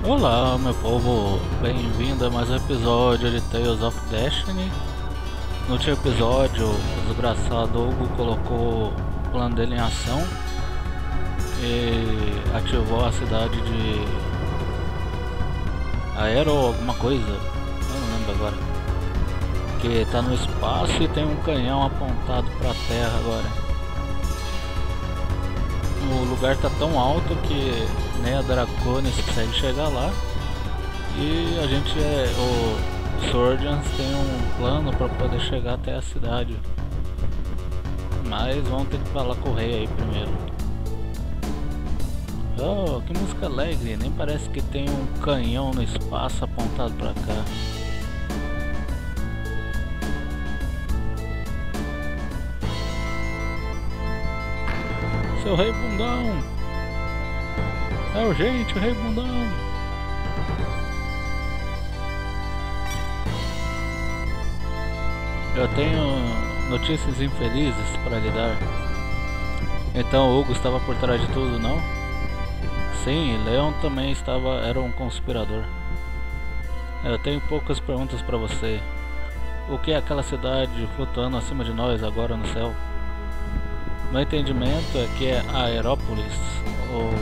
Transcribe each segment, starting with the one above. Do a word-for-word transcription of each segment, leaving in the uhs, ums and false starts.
Olá, meu povo, bem-vindo a mais um episódio de Tales of Destiny. No último episódio, o desgraçado Hugo colocou o plano dele em ação e ativou a cidade de Aero alguma coisa, eu não lembro agora, que tá no espaço e tem um canhão apontado pra terra agora. O lugar tá tão alto que nem a Draconis consegue chegar lá. E a gente é. O Swordians tem um plano para poder chegar até a cidade. Mas vamos ter que falar com o rei aí primeiro. Oh, que música alegre! Nem parece que tem um canhão no espaço apontado pra cá. Seu rei bundão! É urgente, o rei bundão! Eu tenho notícias infelizes para lhe dar. Então o Hugo estava por trás de tudo, não? Sim, Leon também estava, era um conspirador. Eu tenho poucas perguntas para você. O que é aquela cidade flutuando acima de nós agora no céu? Meu entendimento é que é Aerópolis, ou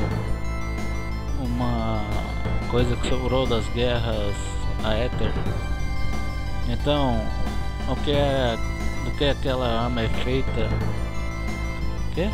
uma coisa que sobrou das guerras Aether. Então, o que é, do que aquela arma é feita? O quê?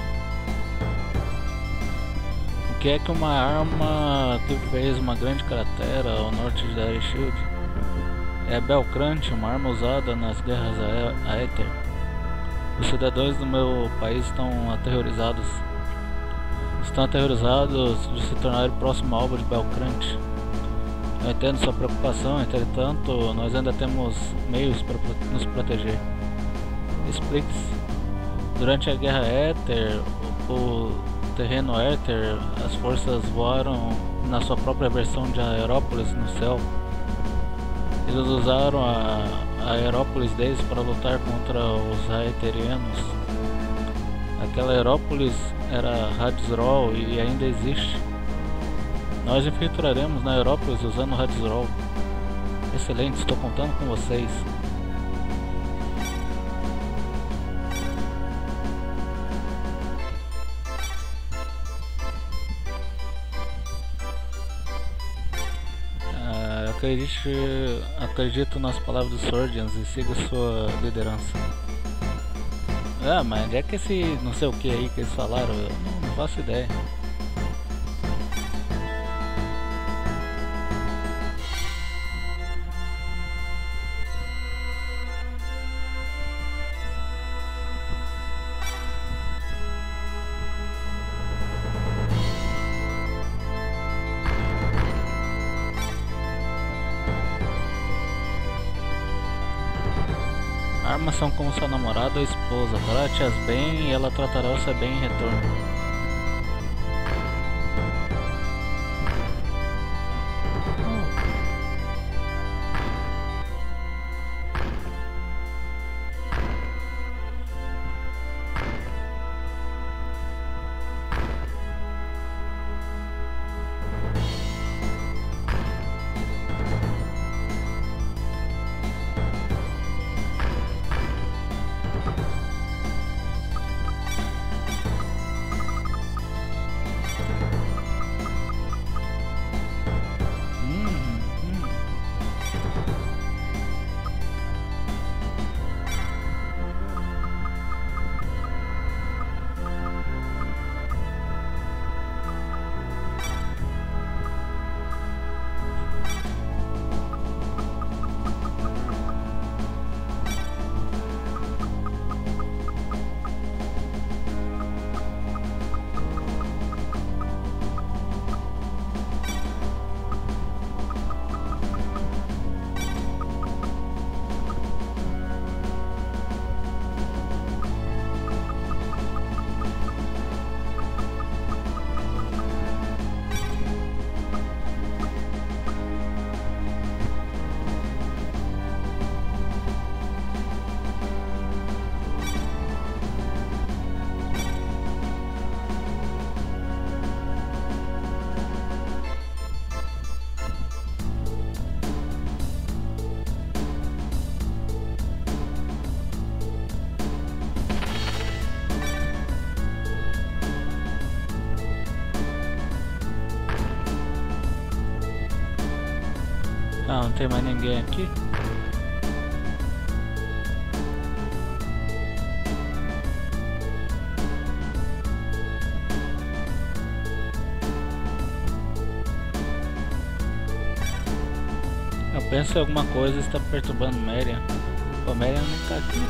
O que é que uma arma que fez uma grande cratera ao norte de Air Shield? É Belcrante, uma arma usada nas guerras Aether. Os cidadãos do meu país estão aterrorizados. Estão aterrorizados de se tornar o próximo alvo de Belcrante. Eu entendo sua preocupação, entretanto, nós ainda temos meios para nos proteger. Explique-se. Durante a guerra Éter, o terreno Éter, as forças voaram na sua própria versão de Aerópolis no céu. Eles usaram a a Aerópolis deles para lutar contra os Aetherianos. Aquela Aerópolis era Hadzrol e ainda existe. Nós infiltraremos na Aerópolis usando Hadzrol. Excelente, estou contando com vocês. Acredite, acredito nas palavras dos Swordians e siga sua liderança. Ah, mas é que esse não sei o que aí que eles falaram, eu não, não faço ideia. Armas são como sua namorada ou esposa, trate-as bem e ela tratará você bem em retorno. Ah, não tem mais ninguém aqui? Eu penso em alguma coisa está perturbando Marian. O Marian não tá aqui.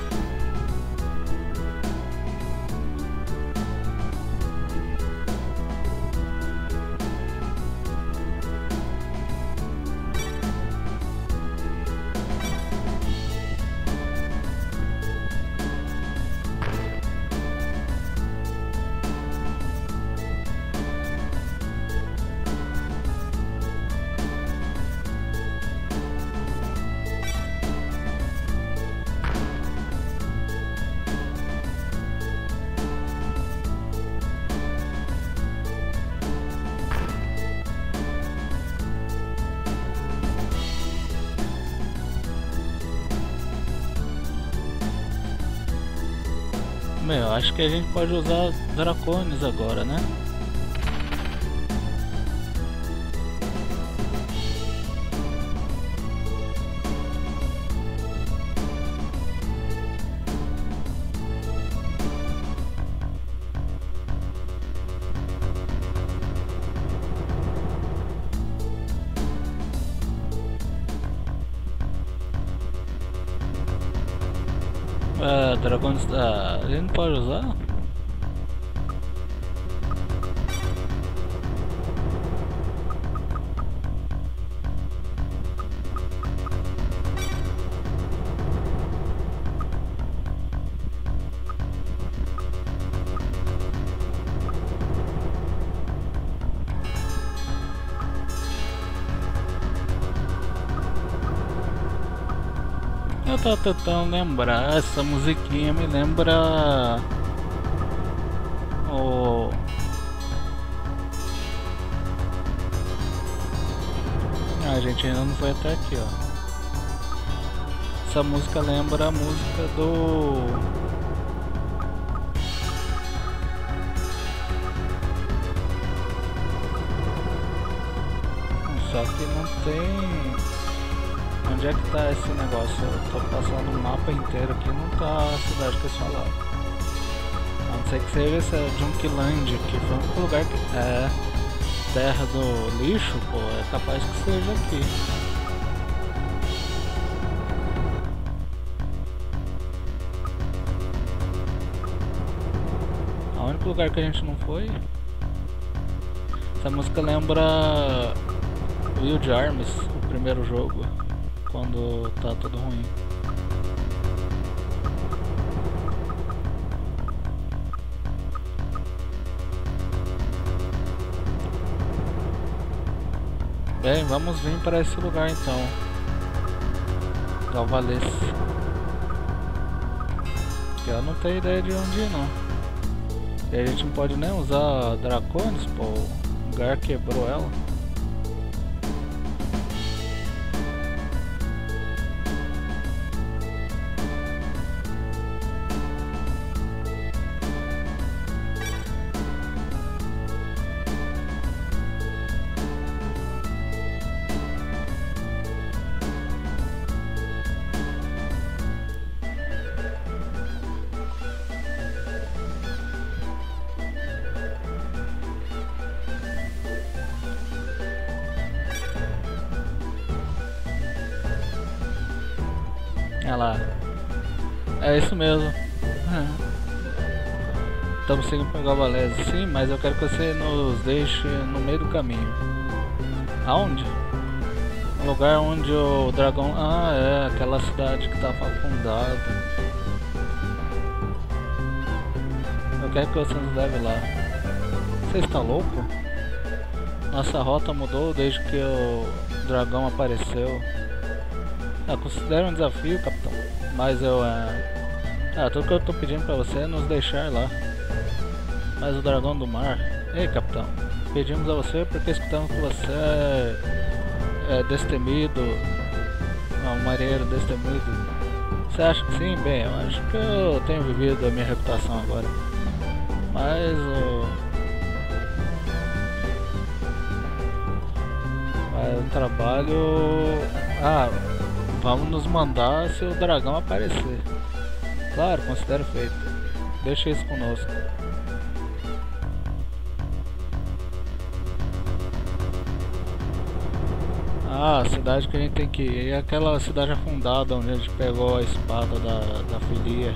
Meu, acho que a gente pode usar Dracones agora, né? É, Dracones, ah, a gente não pode usar? Eu tô tentando lembrar, essa musiquinha me lembra o ah, a gente ainda não foi até aqui, ó. Essa música lembra a música do só que não tem. Onde é que tá esse negócio? Eu tô passando o mapa inteiro aqui, não tá a cidade que eles falaram. A não ser que seja essa Junkland, que foi o único lugar que é terra do lixo, pô, é capaz que seja aqui. O único lugar que a gente não foi. Essa música lembra Wild Arms, o primeiro jogo. Quando tá tudo ruim. Bem, vamos vir para esse lugar então. Galvales. Eu não tenho ideia de onde ir não. E a gente não pode nem usar Dracones, pô. O lugar quebrou ela. Olha lá. É isso mesmo. Estamos seguindo para Galvales. Sim, mas eu quero que você nos deixe no meio do caminho. Aonde? No lugar onde o dragão... Ah, é. Aquela cidade que estava afundada. Eu quero que você nos leve lá. Você está louco? Nossa rota mudou desde que o dragão apareceu. Eu considero um desafio, capitão. Mas eu... É... Ah, tudo que eu tô pedindo pra você é nos deixar lá. Mas o dragão do mar... Ei, capitão. Pedimos a você porque escutamos que você é... É destemido. Um marinheiro destemido. Você acha que sim? Bem, eu acho que eu tenho vivido a minha reputação agora. Mas o... Mas o trabalho... Ah, vamos nos mandar se o dragão aparecer. Claro, considero feito. Deixa isso conosco. Ah, a cidade que a gente tem que ir é aquela cidade afundada onde a gente pegou a espada da, da Filia.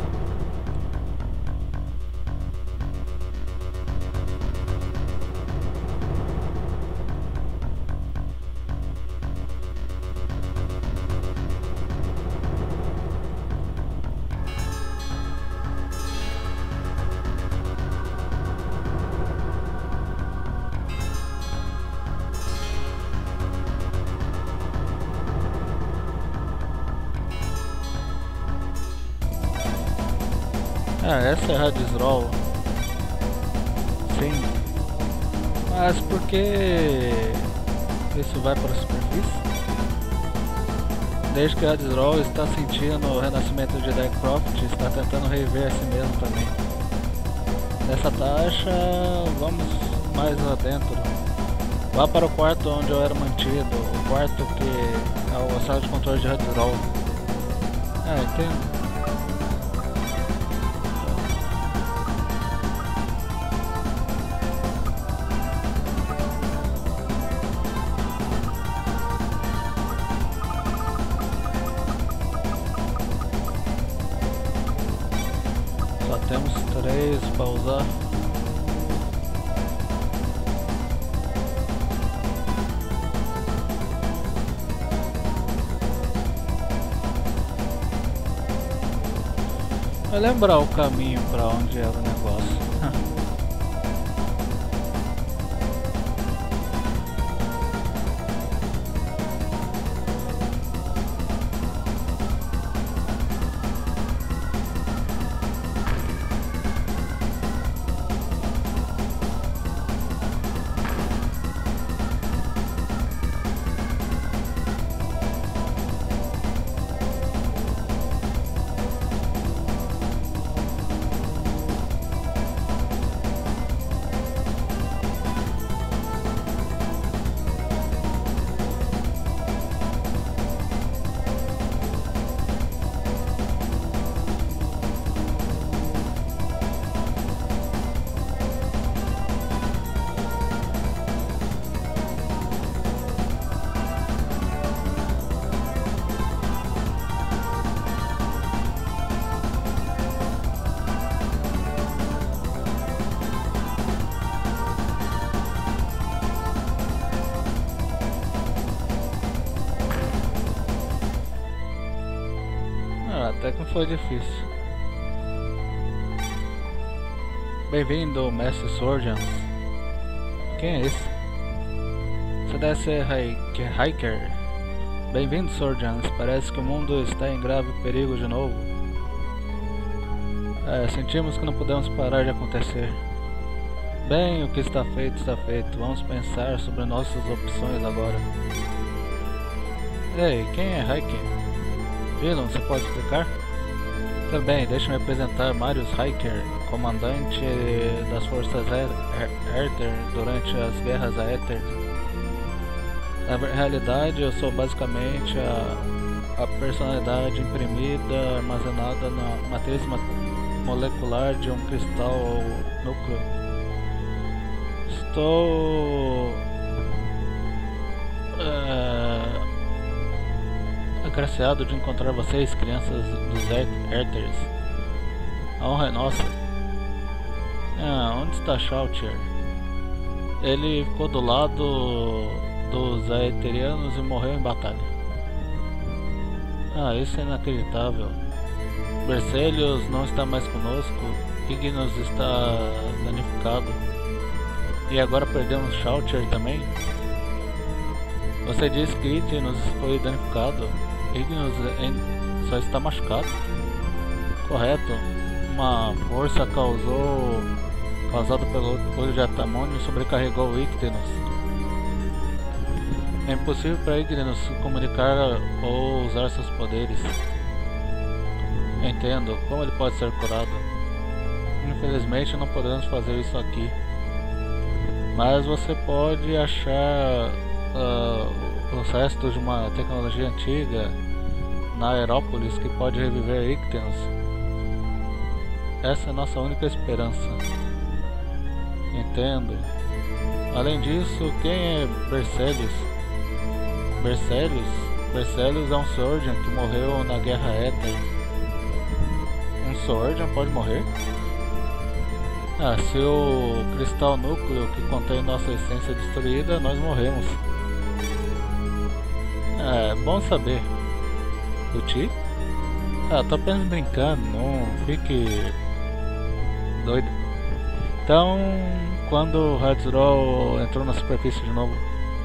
Ah, essa é a Hadisroll. Sim. Mas por que isso vai para a superfície? Desde que a Hadisroll está sentindo o renascimento de Daycroft, está tentando reviver a si mesmo também. Nessa taxa, vamos mais adentro. Vá para o quarto onde eu era mantido, o quarto que é a sala de controle de Hadisroll. Ah, entendo. Só temos três para usar. Vai lembrar o caminho para onde era o negócio. Até que não foi difícil. Bem-vindo, mestre Sorjans. Quem é esse? Você deve ser Hiker. Bem-vindo, Sorjans. Parece que o mundo está em grave perigo de novo. É, sentimos que não podemos parar de acontecer. Bem, o que está feito, está feito. Vamos pensar sobre nossas opções agora. Ei, quem é Hiker? Dylan, você pode explicar? Também, deixe-me apresentar Marius Hiker, comandante das forças Aether durante as guerras Aether. Na realidade, eu sou basicamente a, a personalidade imprimida, armazenada na matriz molecular de um cristal núcleo. Estou... Uh, agraciado de encontrar vocês, crianças dos Aethers. A honra é nossa. Ah, onde está Shouter? Ele ficou do lado dos Aetherianos e morreu em batalha. Ah, isso é inacreditável. Bercelius não está mais conosco. Ignis está danificado. E agora perdemos Shouter também? Você disse que Ignis foi danificado. Ignis só está machucado. Correto. Uma força causou causada pelo olho de Atamônio sobrecarregou Ignis. É impossível para Ignis comunicar ou usar seus poderes. Entendo. Como ele pode ser curado? Infelizmente não podemos fazer isso aqui. Mas você pode achar uh, os restos de uma tecnologia antiga na Aerópolis que pode reviver Ictens. Essa é nossa única esperança. Entendo. Além disso, quem é Bercelius? Bercelius? Bercelius é um Swordian que morreu na Guerra Éter. Um Swordian pode morrer? Ah, se o cristal núcleo que contém nossa essência destruída, nós morremos. É, bom saber. O Ti? Ah, tô apenas brincando, não fique doido. Então, quando o Hatzroll entrou na superfície de novo,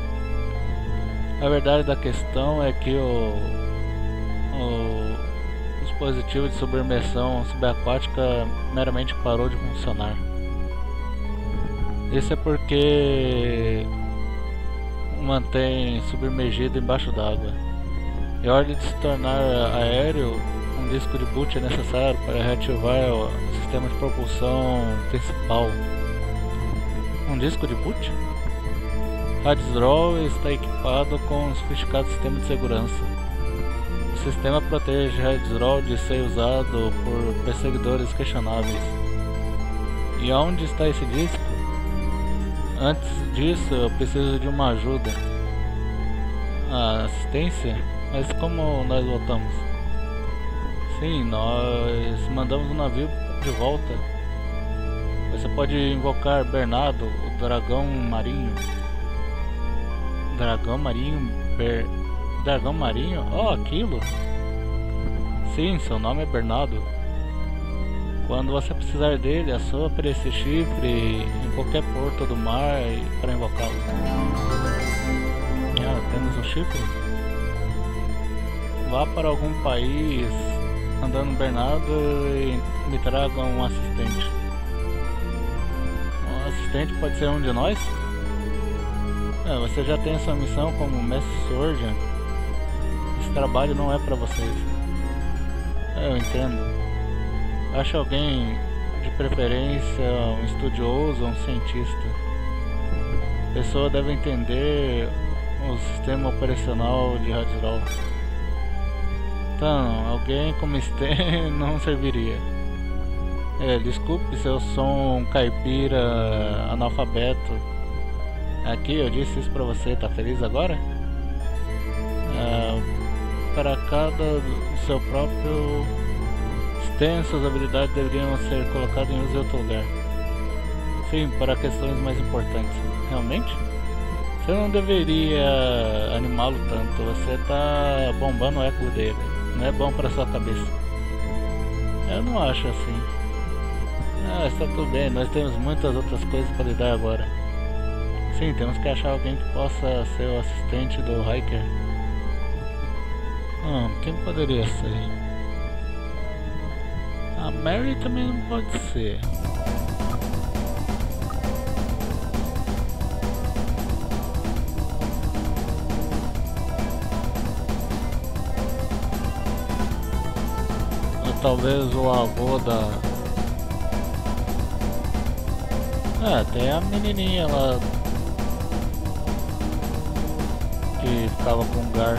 a verdade da questão é que o, o dispositivo de submersão subaquática meramente parou de funcionar. Isso é porque mantém submergido embaixo d'água. E a hora de se tornar aéreo, um disco de boot é necessário para reativar o sistema de propulsão principal. Um disco de boot? Hatzroll está equipado com um sofisticado sistema de segurança. O sistema protege Hatzroll de ser usado por perseguidores questionáveis. E onde está esse disco? Antes disso, eu preciso de uma ajuda. A assistência? Mas como nós voltamos? Sim, nós mandamos o navio de volta. Você pode invocar Bernardo, o dragão marinho. Dragão marinho? Ber... Dragão marinho? Oh, aquilo? Sim, seu nome é Bernardo. Quando você precisar dele, é só para esse chifre em qualquer porto do mar para invocá-lo. Ah, temos um chifre? Vá para algum país andando Bernardo e me traga um assistente. Um assistente pode ser um de nós? É, você já tem essa missão como Mestre Swordian. Esse trabalho não é para vocês. É, eu entendo. Ache alguém, de preferência um estudioso ou um cientista. A pessoa deve entender o sistema operacional de Hatzroll. Então, alguém como Sten não serviria. É, desculpe se eu sou um caipira analfabeto. Aqui eu disse isso pra você, tá feliz agora? É, para cada seu próprio Sten, suas habilidades deveriam ser colocadas em uso em outro lugar. Sim, para questões mais importantes. Realmente? Você não deveria animá-lo tanto, você tá bombando o eco dele. Não é bom para sua cabeça. Eu não acho assim. Ah, está tudo bem, nós temos muitas outras coisas para lidar agora. Sim, temos que achar alguém que possa ser o assistente do Hiker. Hum, quem poderia ser? A Mary também não pode ser. Ou talvez o avô da... Ah, tem a menininha lá que ficava com o Gar.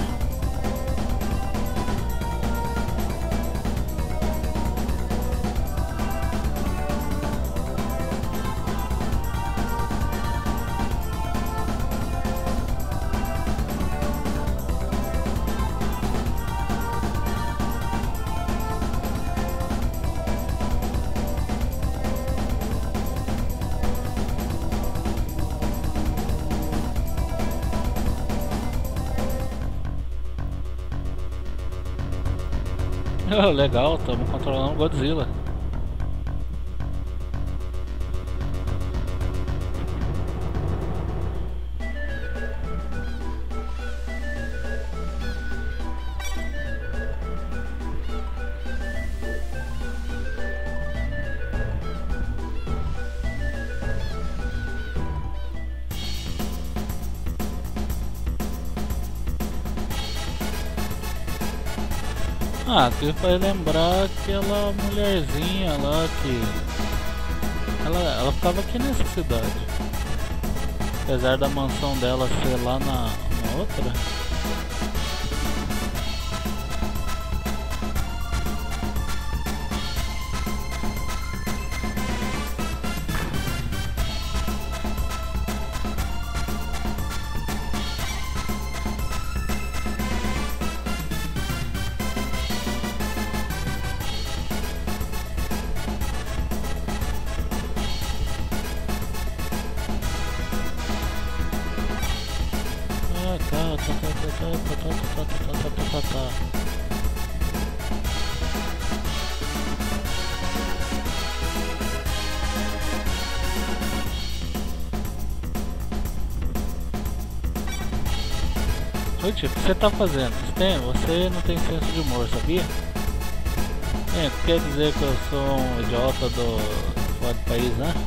Oh, legal, estamos controlando o Godzilla. Ah, que faz lembrar aquela mulherzinha lá que... Ela, ela ficava aqui nessa cidade. Apesar da mansão dela ser lá na, na outra. tá, tá, tá, tá, tá, tá, tá, tá, tá, tá, tá. Oi, tio, o que você tá fazendo? Você, tem, você não tem senso de humor, sabia? É, quer dizer que eu sou um idiota do fora do país, né?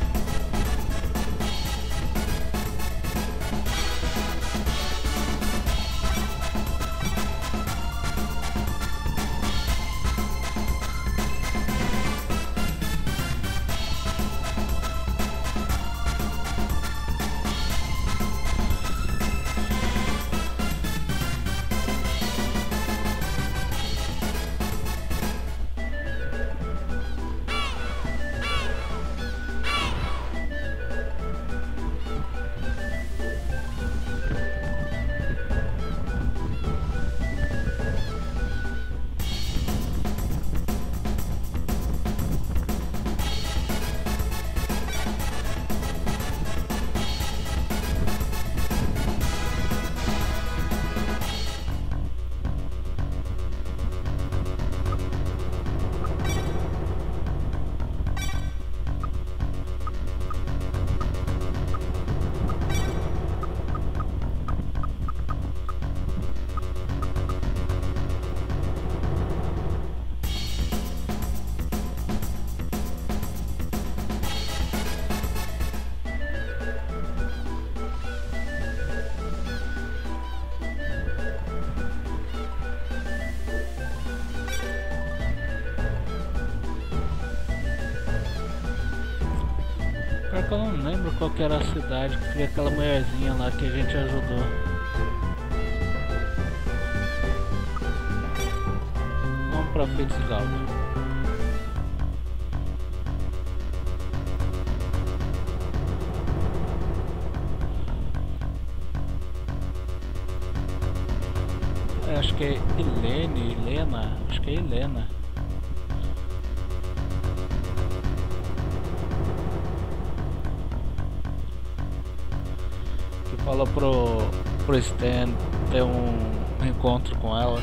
Pior que eu não lembro qual que era a cidade que tinha aquela mulherzinha lá que a gente ajudou. Vamos pra Fitzgerald. Acho que é Helene, Helena, acho que é Helena. Que fala pro, pro Stan ter um encontro com ela.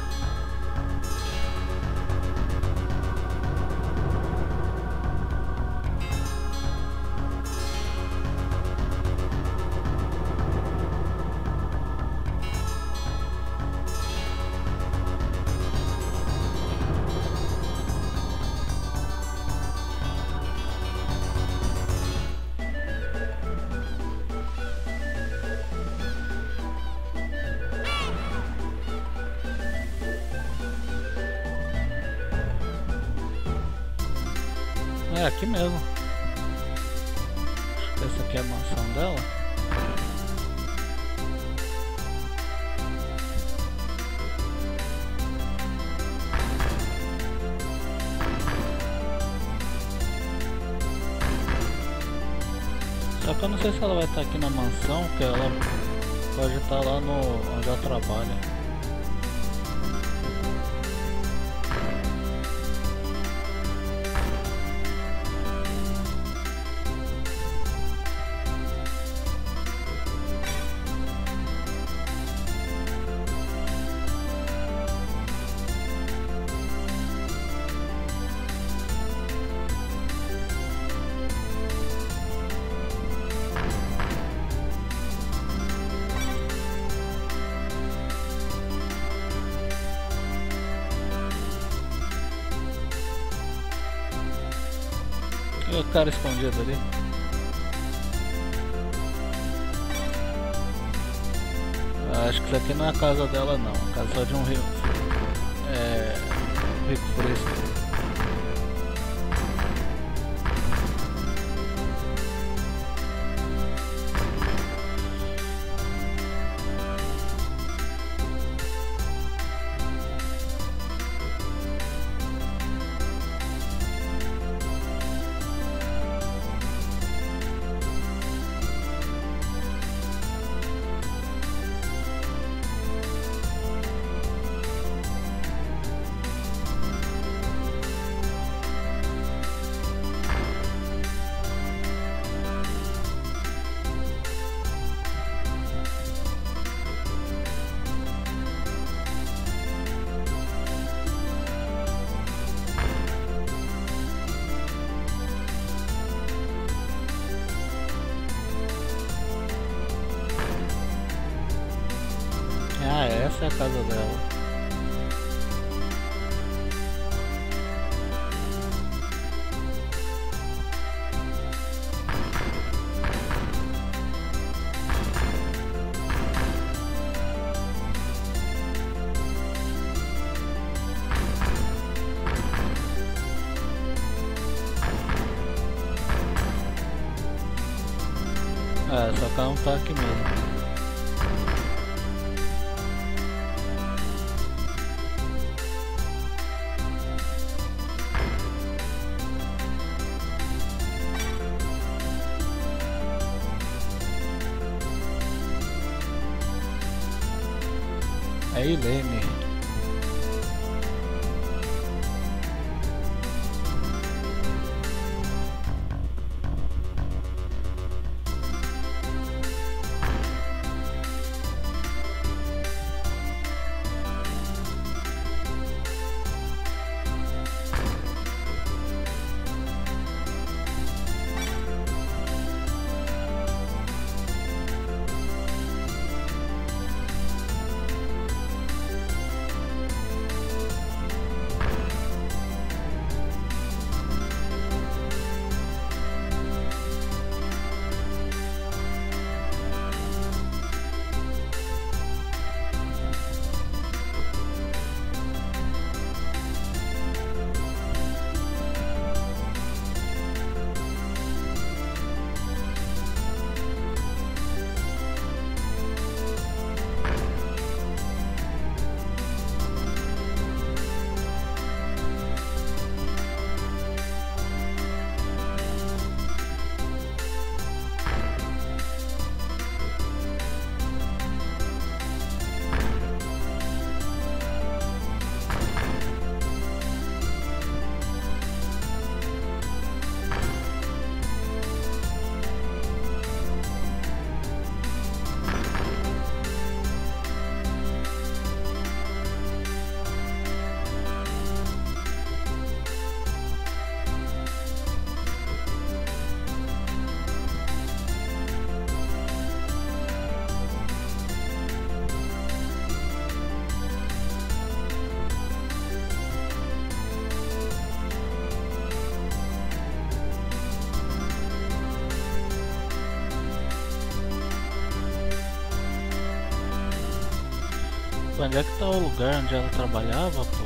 É aqui mesmo. Acho que essa aqui é a mansão dela. Só que eu não sei se ela vai estar aqui na mansão, porque ela pode estar lá no onde ela trabalha. E o cara escondido ali? Acho que isso aqui não é a casa dela não, a casa só de um rio. É. Rico fresco. essa é a casa dela. É, só que ela não tá aqui mesmo. É Ilene. Onde é que tá o lugar onde ela trabalhava, pô?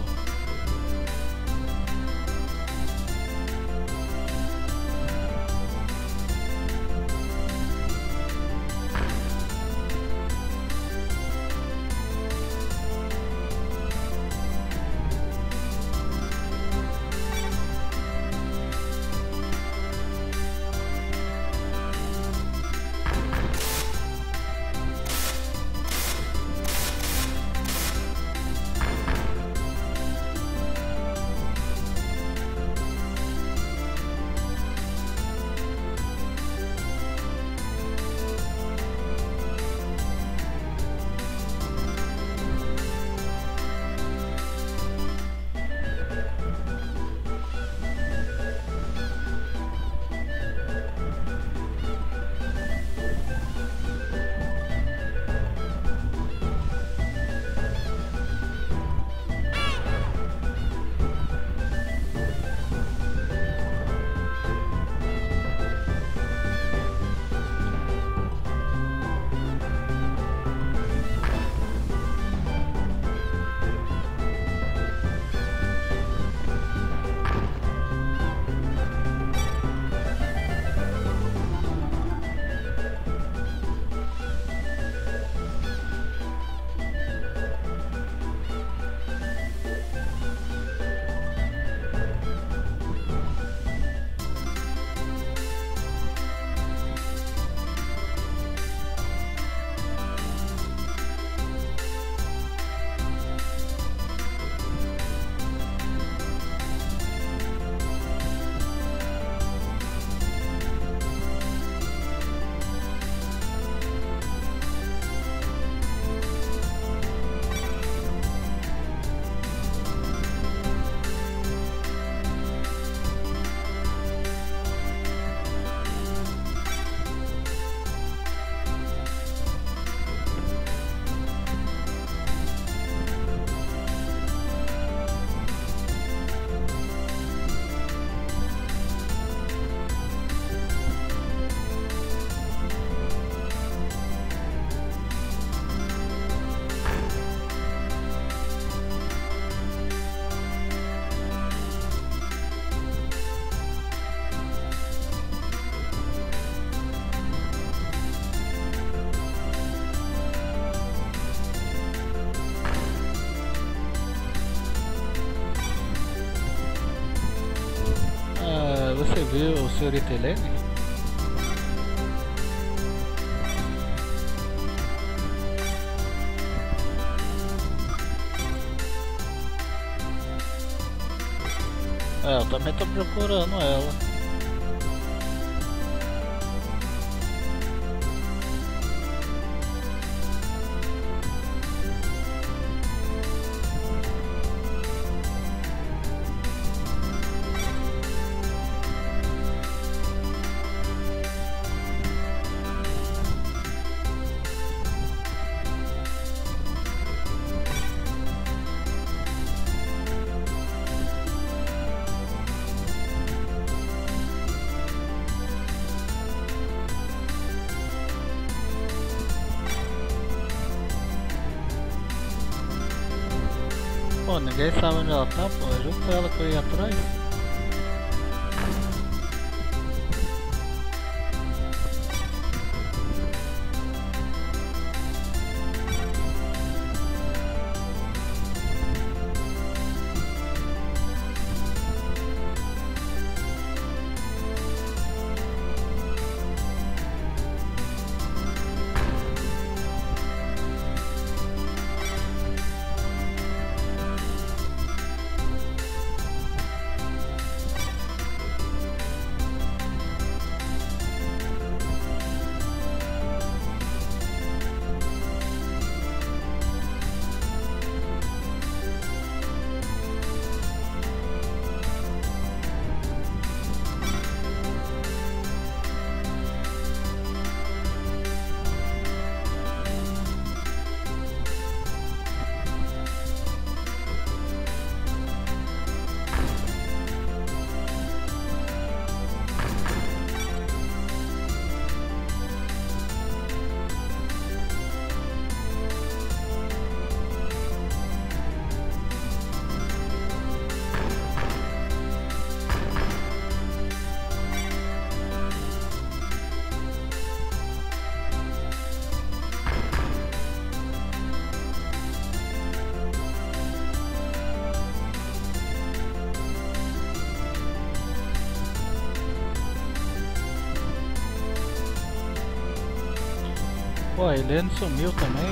senhorita Helene? É, eu também tô procurando ela. Pô, ninguém sabe onde ela tá, pô. É justo ela que eu ia atrás. Pô, a Helene sumiu também.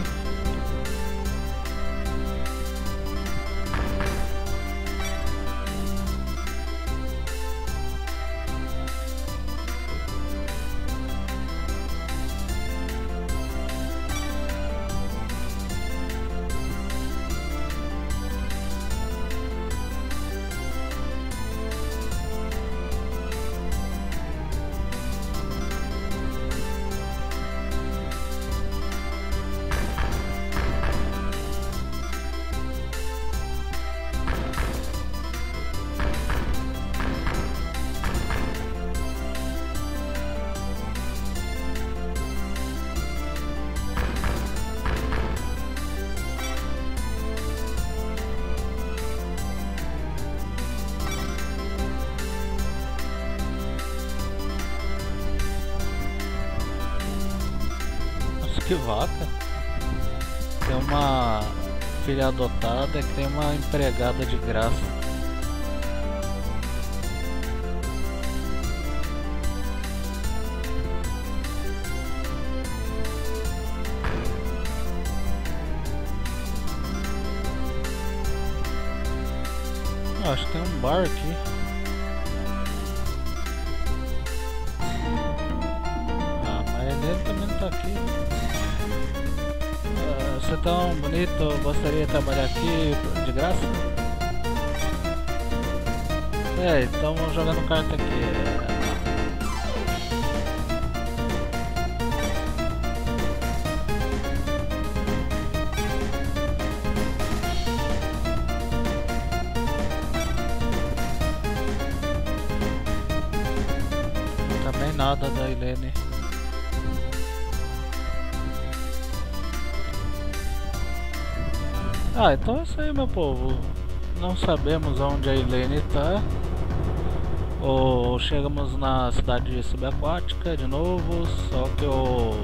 Que vaca. Tem uma filha adotada que tem uma empregada de graça. Eu acho que tem um bar aqui. Ah, mas ele também não tá aqui. Você é tão bonito, gostaria de trabalhar aqui de graça? É, então jogando carta aqui. Também nada da Helene. Ah, então é isso aí, meu povo. Não sabemos onde a Helene está. Ou chegamos na cidade subaquática de novo, só que o,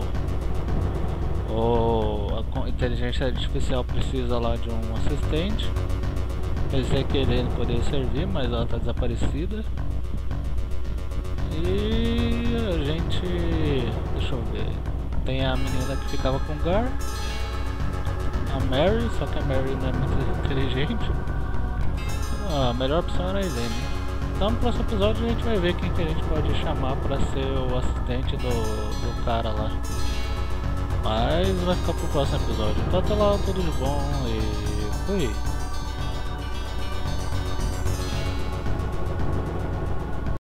o a inteligência artificial precisa lá de um assistente. Pensei que a Helene poderia servir, mas ela está desaparecida. E a gente... deixa eu ver... tem a menina que ficava com o Gar, a Mary, só que a Mary não é muito inteligente. A melhor opção era a Elaine. Então no próximo episódio a gente vai ver quem que a gente pode chamar pra ser o assistente do, do cara lá. Mas vai ficar pro próximo episódio. Então até lá, tudo de bom e fui!